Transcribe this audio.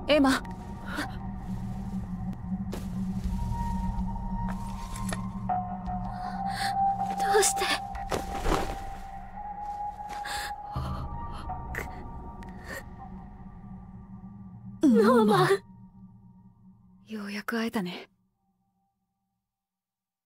エマ。どうして。ノーマン。ようやく会えたね。